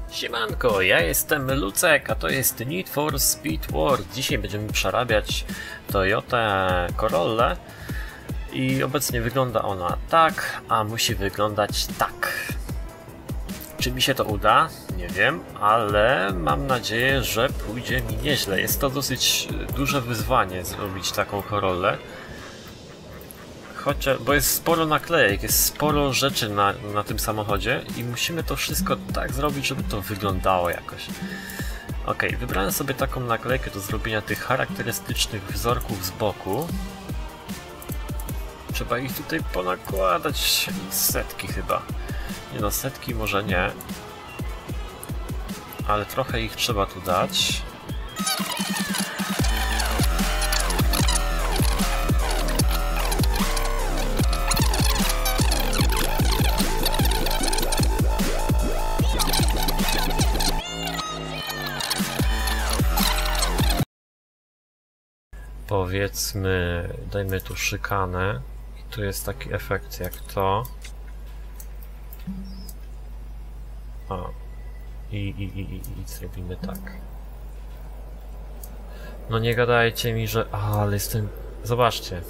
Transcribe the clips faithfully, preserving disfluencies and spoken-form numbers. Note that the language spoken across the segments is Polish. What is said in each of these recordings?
Siemanko, ja jestem Lucek, a to jest Need for Speed World. Dzisiaj będziemy przerabiać Toyotę Corollę i obecnie wygląda ona tak, a musi wyglądać tak. Czy mi się to uda? Nie wiem, ale mam nadzieję, że pójdzie mi nieźle. Jest to dosyć duże wyzwanie zrobić taką Corollę. Chociaż, bo jest sporo naklejek, jest sporo rzeczy na, na tym samochodzie i musimy to wszystko tak zrobić, żeby to wyglądało jakoś. Ok, wybrałem sobie taką naklejkę do zrobienia tych charakterystycznych wzorków z boku. Trzeba ich tutaj ponakładać setki chyba. Nie no, setki może nie. Ale trochę ich trzeba tu dać. Powiedzmy, dajmy tu szykanę i tu jest taki efekt jak to. O. I, i, i, i, i zrobimy tak. No nie gadajcie mi, że... A, ale jestem... Zobaczcie.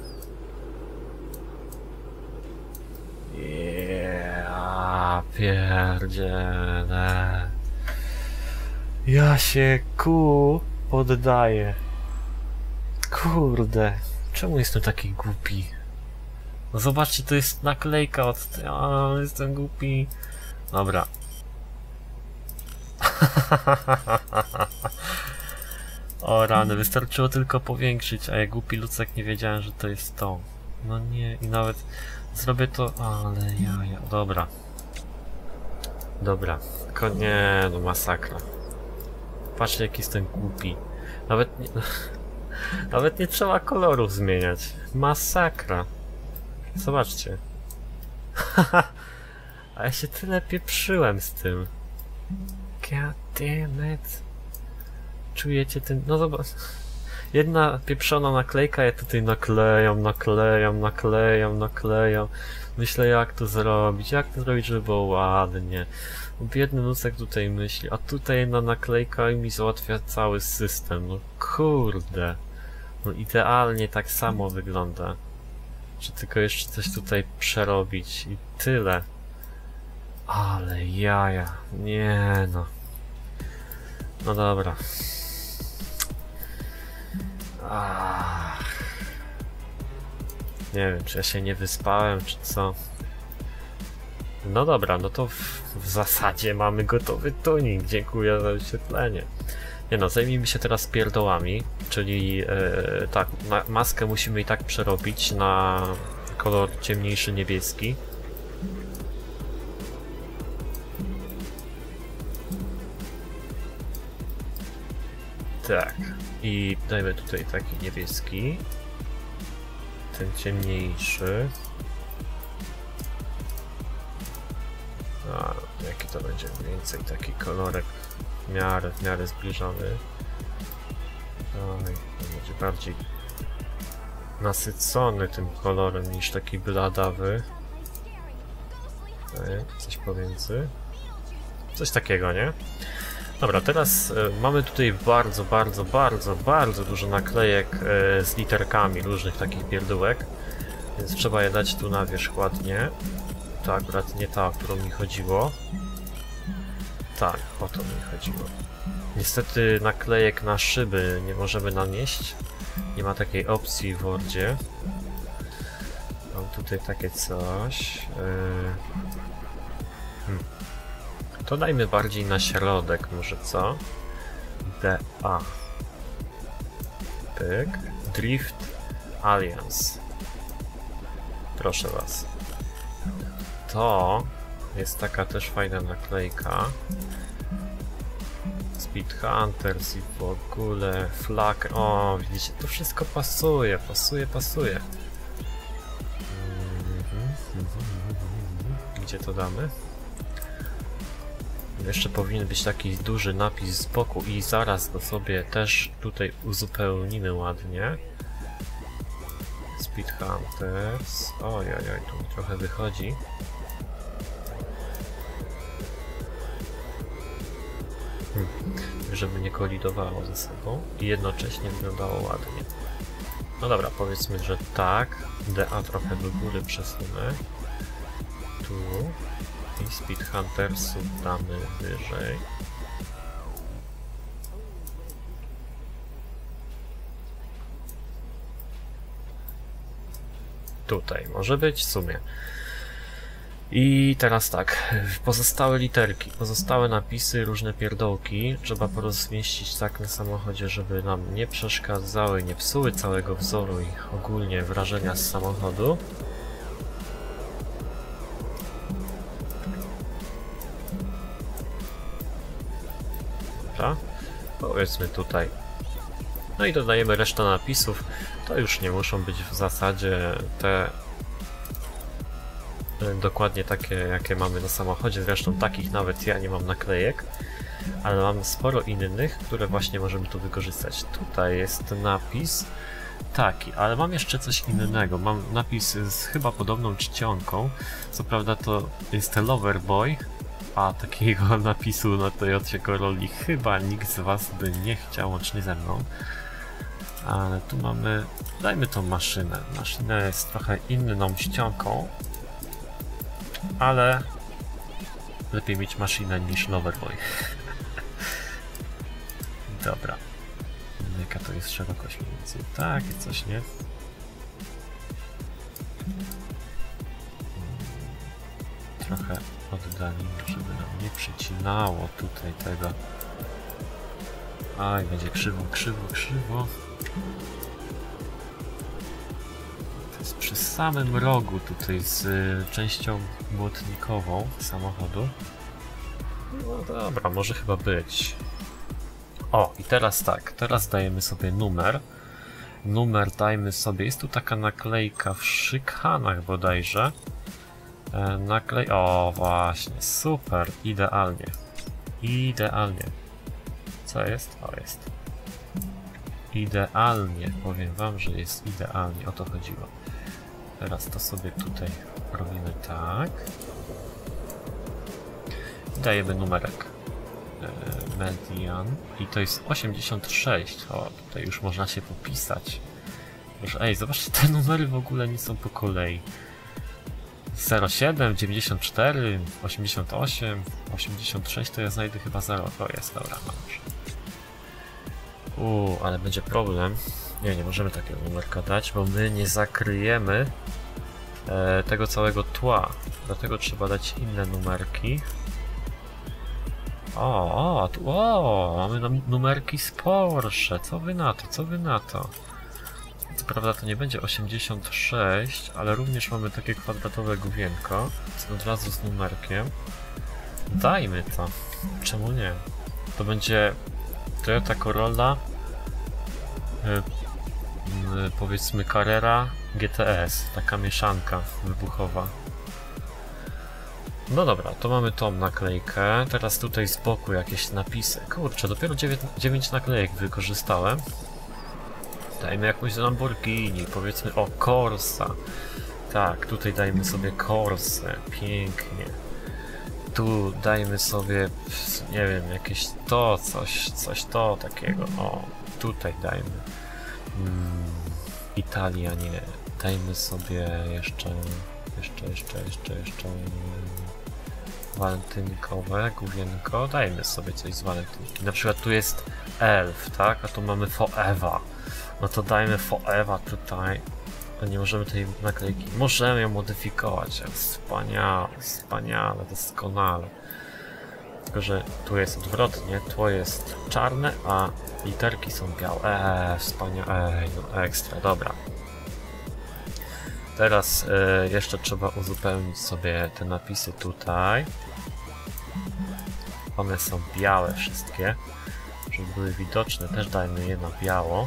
Yeah, pierdziele. Ja się ku poddaję. Kurde, czemu jestem taki głupi? No zobaczcie, to jest naklejka od... A, jestem głupi. Dobra. O rany, wystarczyło tylko powiększyć, a ja głupi Lucek nie wiedziałem, że to jest to. No nie, i nawet zrobię to... Ale ja, ja... Dobra. Dobra. Tylko nie, no masakra. Patrzcie, jak jestem głupi. Nawet nie... Nawet nie trzeba kolorów zmieniać. Masakra. Zobaczcie. A ja się tyle pieprzyłem z tym. God damn it. Czujecie ten... No zobacz. Jedna pieprzona naklejka, ja tutaj naklejam, naklejam, naklejam, naklejam. Myślę, jak to zrobić, jak to zrobić, żeby było ładnie. Biedny Lucek tutaj myśli, a tutaj jedna naklejka i mi załatwia cały system. No kurde. No idealnie tak samo wygląda. Czy tylko jeszcze coś tutaj przerobić i tyle. Ale jaja. Nie no. No dobra. Ach. Nie wiem, czy ja się nie wyspałem, czy co. No dobra, no to w, w zasadzie mamy gotowy tuning. Dziękuję za wyświetlenie. Nie no, zajmijmy się teraz pierdołami, czyli e, tak, ma, maskę musimy i tak przerobić na kolor ciemniejszy niebieski. Tak, i dajmy tutaj taki niebieski, ten ciemniejszy. A, jaki to będzie mniej więcej taki kolorek w miarę, w miarę zbliżony. Oj, to będzie bardziej nasycony tym kolorem niż taki bladawy. Oj, coś pomiędzy. Coś takiego, nie? Dobra, teraz y, mamy tutaj bardzo, bardzo, bardzo, bardzo dużo naklejek y, z literkami różnych takich pierdółek. Więc trzeba je dać tu na wierzch ładnie. To akurat nie ta, o którą mi chodziło. Tak, o to mi chodziło. Niestety naklejek na szyby nie możemy nanieść. Nie ma takiej opcji w Wordzie. Mam tutaj takie coś. Yy... Hmm. To dajmy bardziej na środek, może co? D A. Pyk. Drift Alliance. Proszę was. To jest taka też fajna naklejka. Speed Hunters i w ogóle flag. O, widzicie, to wszystko pasuje, pasuje, pasuje. Gdzie to damy? Jeszcze powinien być taki duży napis z boku i zaraz go sobie też tutaj uzupełnimy ładnie. Speed Hunters. Ojojoj, tu mi trochę wychodzi. żeby nie kolidowało ze sobą i jednocześnie wyglądało ładnie. No dobra, powiedzmy, że tak. D A trochę do góry przesunę. Tu. I Speed Huntersów damy wyżej. Tutaj może być w sumie. I teraz tak, pozostałe literki, pozostałe napisy, różne pierdołki trzeba porozmieścić tak na samochodzie, żeby nam nie przeszkadzały, nie psuły całego wzoru i ogólnie wrażenia z samochodu. Dobra, powiedzmy tutaj. No i dodajemy resztę napisów, to już nie muszą być w zasadzie te dokładnie takie, jakie mamy na samochodzie, zresztą takich nawet ja nie mam naklejek, ale mam sporo innych, które właśnie możemy tu wykorzystać. Tutaj jest napis taki, ale mam jeszcze coś innego, mam napis z chyba podobną czcionką, co prawda to jest Loverboy, a takiego napisu na Toyocie Corolli chyba nikt z was by nie chciał, łącznie ze mną. Ale tu mamy, dajmy tą maszynę, maszyna jest trochę inną czcionką, ale lepiej mieć maszynę niż Loverboy. Dobra. Jaka to jest szerokość mniej więcej? Takie coś, nie? Trochę oddalimy, żeby nam nie przycinało tutaj tego. Aj, będzie krzywo, krzywo, krzywo. Przy samym rogu tutaj z y, częścią błotnikową samochodu. No dobra, może chyba być. O, i teraz tak, teraz dajemy sobie numer. Numer dajmy sobie, jest tu taka naklejka w szykanach bodajże. E, naklej... O, właśnie, super, idealnie. Idealnie. Co jest? O, jest. Idealnie, powiem wam, że jest idealnie, o to chodziło. Teraz to sobie tutaj robimy tak. Dajemy numerek e, median i to jest osiemdziesiąt sześć. O, tutaj już można się popisać. Proszę, ej, zobaczcie, te numery w ogóle nie są po kolei. zero siedem, dziewięćdziesiąt cztery, osiemdziesiąt osiem, osiemdziesiąt sześć to ja znajdę chyba zero. O, jest, dobra, mam już. Uuu, ale będzie problem. Nie, nie możemy takiego numerka dać, bo my nie zakryjemy e, tego całego tła. Dlatego trzeba dać inne numerki. O, o, tu, o, mamy numerki z Porsche. Co wy na to, co wy na to? Co prawda to nie będzie osiemdziesiąt sześć, ale również mamy takie kwadratowe główienko. Od razu z numerkiem. Dajmy to. Czemu nie? To będzie Toyota Corolla Yy, yy, powiedzmy Carrera G T S, taka mieszanka wybuchowa. No dobra, to mamy tą naklejkę, teraz tutaj z boku jakieś napisy. Kurczę, dopiero dziewięć naklejek wykorzystałem. Dajmy jakąś Lamborghini, powiedzmy o Corsa. Tak, tutaj dajmy sobie Corsę, pięknie. Tu dajmy sobie, nie wiem, jakieś to, coś, coś to takiego, o. Tutaj dajmy hmm, Italia, nie, dajmy sobie jeszcze, jeszcze, jeszcze, jeszcze, jeszcze walentynkowe, główienko, dajmy sobie coś z walentynki, na przykład tu jest Elf, tak, a tu mamy Forever, no to dajmy Forever tutaj, a nie możemy tej naklejki, możemy ją modyfikować, wspaniale, wspaniale, doskonale. Tylko że tu jest odwrotnie, tło jest czarne, a literki są białe. Eee, wspaniale, no ekstra, dobra. Teraz e, jeszcze trzeba uzupełnić sobie te napisy tutaj. One są białe wszystkie, żeby były widoczne, też dajmy je na biało.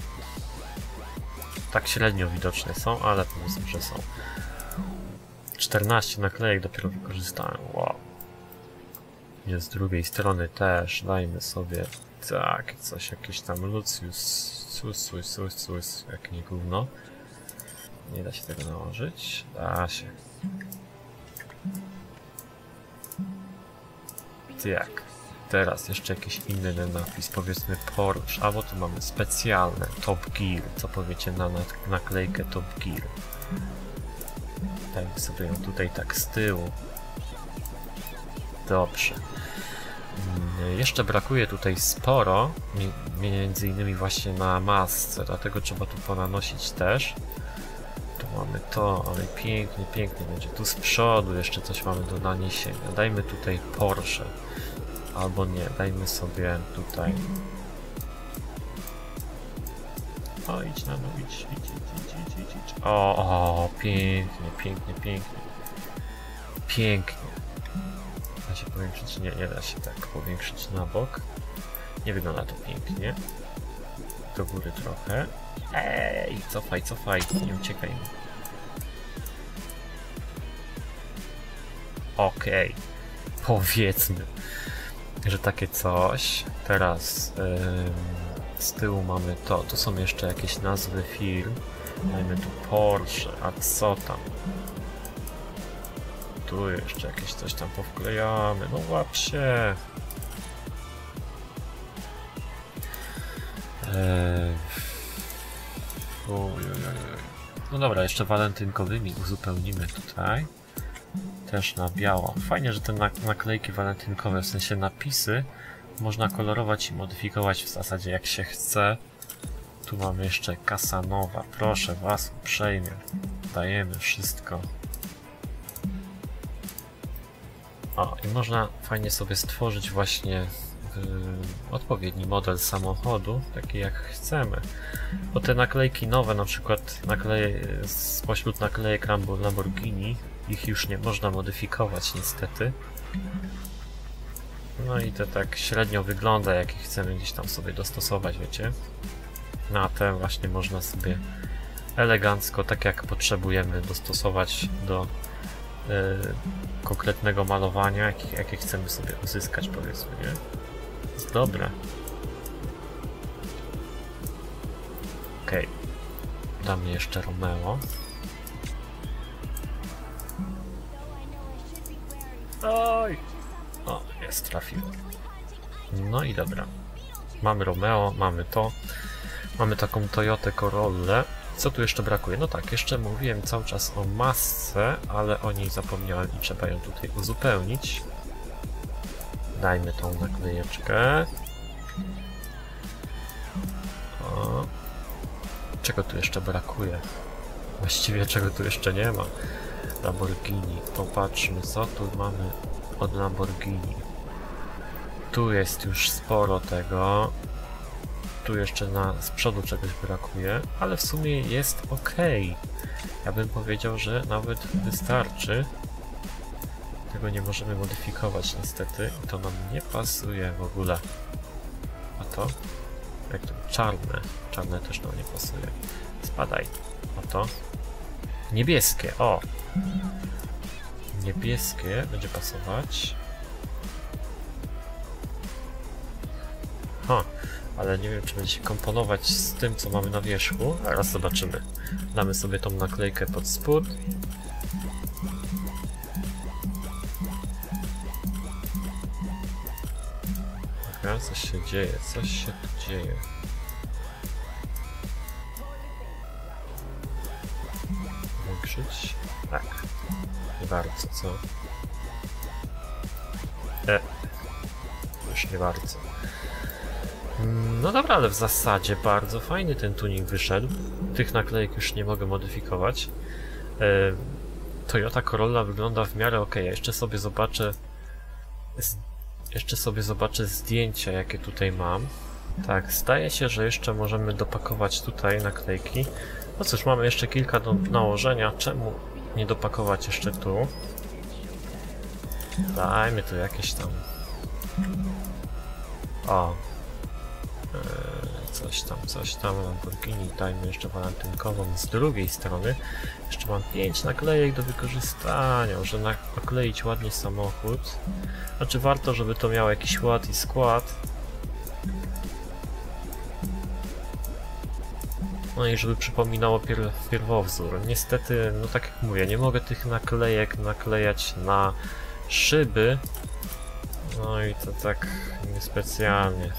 Tak średnio widoczne są, ale powiedzmy, że są. czternaście naklejek dopiero wykorzystałem, wow. I z drugiej strony też dajmy sobie tak, coś, jakieś tam Lucius, sus, sus, sus, sus, jak nie gówno. Nie da się tego nałożyć? Da się. Tak. teraz jeszcze jakiś inny napis, powiedzmy Porsche, albo tu mamy specjalne Top Gear, co powiecie na naklejkę Top Gear. Dajmy sobie ją tutaj tak z tyłu. Dobrze. Jeszcze brakuje tutaj sporo, między innymi właśnie na masce, dlatego trzeba tu ponanosić też. Tu mamy to, ale pięknie, pięknie będzie. Tu z przodu jeszcze coś mamy do naniesienia. Dajmy tutaj Porsche. Albo nie, dajmy sobie tutaj. O, idź na dół, idź, idź, idź, idź, idź, idź. O, o, pięknie, pięknie, pięknie. Pięknie. Da się powiększyć? Nie, nie da się tak powiększyć na bok. Nie wygląda to pięknie. Do góry trochę. Ej, cofaj, cofaj, nie uciekaj. Okej, okay. Powiedzmy, że takie coś. Teraz ym, z tyłu mamy to. Tu są jeszcze jakieś nazwy firm. Dajmy tu Porsche, a co tam? Tu jeszcze jakieś coś tam powklejamy. No łap się. Eee... No dobra, jeszcze walentynkowymi uzupełnimy tutaj. Też na biało. Fajnie, że te naklejki walentynkowe, w sensie napisy, można kolorować i modyfikować w zasadzie jak się chce. Tu mamy jeszcze Casanowa. Proszę was uprzejmie. Dajemy wszystko. O, i można fajnie sobie stworzyć właśnie yy, odpowiedni model samochodu, taki jak chcemy. Bo te naklejki nowe, na przykład nakleje, spośród naklejek Lamborghini, ich już nie można modyfikować niestety. No i to tak średnio wygląda, jak chcemy gdzieś tam sobie dostosować, wiecie. Na te właśnie można sobie elegancko, tak jak potrzebujemy, dostosować do Yy, konkretnego malowania, jakie, jakie chcemy sobie uzyskać, powiedzmy, nie? Jest dobre. Okej. Okay. Damy jeszcze Romeo. Oj! O, jest, trafił. No i dobra. Mamy Romeo, mamy to. Mamy taką Toyotę Corollę. Co tu jeszcze brakuje? No tak, jeszcze mówiłem cały czas o masce, ale o niej zapomniałem i trzeba ją tutaj uzupełnić. Dajmy tą naklejeczkę. O. Czego tu jeszcze brakuje? Właściwie czego tu jeszcze nie ma? Lamborghini. Popatrzmy, co tu mamy od Lamborghini. Tu jest już sporo tego. Tu jeszcze na, z przodu czegoś brakuje, ale w sumie jest ok. Ja bym powiedział, że nawet wystarczy. Tego nie możemy modyfikować niestety. To nam nie pasuje w ogóle. A to? Jak to? Czarne. Czarne też nam nie pasuje. Spadaj. A to? Niebieskie. O! Niebieskie będzie pasować. Ha! Ale nie wiem, czy będzie się komponować z tym, co mamy na wierzchu. Zaraz zobaczymy. Damy sobie tą naklejkę pod spód. Dobra, coś się dzieje, coś się tu dzieje. Większyć? Tak. Nie bardzo, co? E. Już nie bardzo. No dobra, ale w zasadzie bardzo fajny ten tuning wyszedł. Tych naklejek już nie mogę modyfikować. E, Toyota Corolla wygląda w miarę ok. Ja jeszcze sobie zobaczę z, jeszcze sobie zobaczę zdjęcia, jakie tutaj mam. Tak, zdaje się, że jeszcze możemy dopakować tutaj naklejki. No cóż, mamy jeszcze kilka do nałożenia. Czemu nie dopakować jeszcze tu? Dajmy tu jakieś tam... O! Coś tam, coś tam, Lamborghini, dajmy jeszcze walentynkową z drugiej strony. Jeszcze mam pięć naklejek do wykorzystania, może nakleić ładnie samochód. Znaczy warto, żeby to miało jakiś ład i skład. No i żeby przypominało pier pierwowzór. Niestety, no tak jak mówię, nie mogę tych naklejek naklejać na szyby, No i to tak niespecjalnie.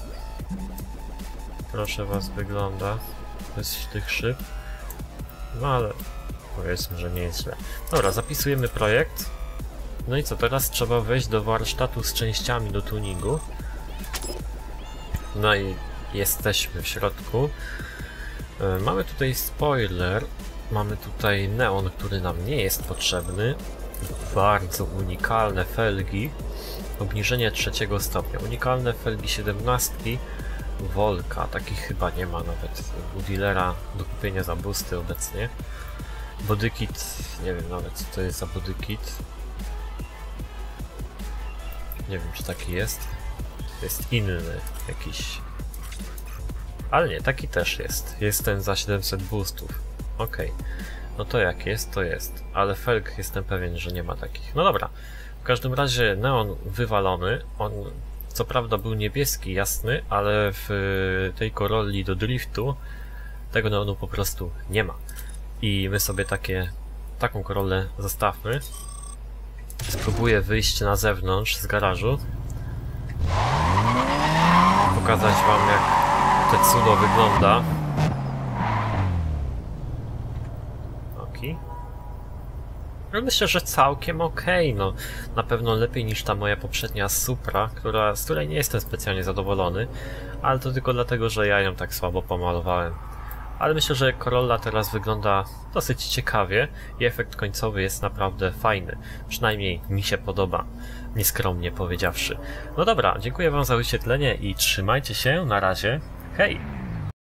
Proszę was, wygląda bez tych szyb. No ale powiedzmy, że nie jest źle. Dobra, zapisujemy projekt. No i co, teraz trzeba wejść do warsztatu z częściami do tuningu. No i jesteśmy w środku. Yy, mamy tutaj spoiler. Mamy tutaj neon, który nam nie jest potrzebny. Bardzo unikalne felgi. Obniżenie trzeciego stopnia. Unikalne felgi siedemnastki. Volka, takich chyba nie ma nawet u dealera do kupienia za boosty obecnie. Bodykit, nie wiem nawet co to jest za bodykit. Nie wiem czy taki jest. Jest inny jakiś. Ale nie, taki też jest. Jest ten za siedemset boostów. Okej. Okay. No to jak jest, to jest. Ale felg jestem pewien, że nie ma takich. No dobra. W każdym razie neon wywalony. On co prawda był niebieski, jasny, ale w tej Corolli do driftu tego neonu po prostu nie ma. I my sobie takie, taką Corollę zostawmy. Spróbuję wyjść na zewnątrz z garażu. Pokazać wam jak to cudo wygląda. Okej. No myślę, że całkiem okej, okay. No na pewno lepiej niż ta moja poprzednia Supra, która, z której nie jestem specjalnie zadowolony, ale to tylko dlatego, że ja ją tak słabo pomalowałem. Ale myślę, że Corolla teraz wygląda dosyć ciekawie i efekt końcowy jest naprawdę fajny. Przynajmniej mi się podoba, nieskromnie powiedziawszy. No dobra, dziękuję wam za wyświetlenie i trzymajcie się, na razie, hej!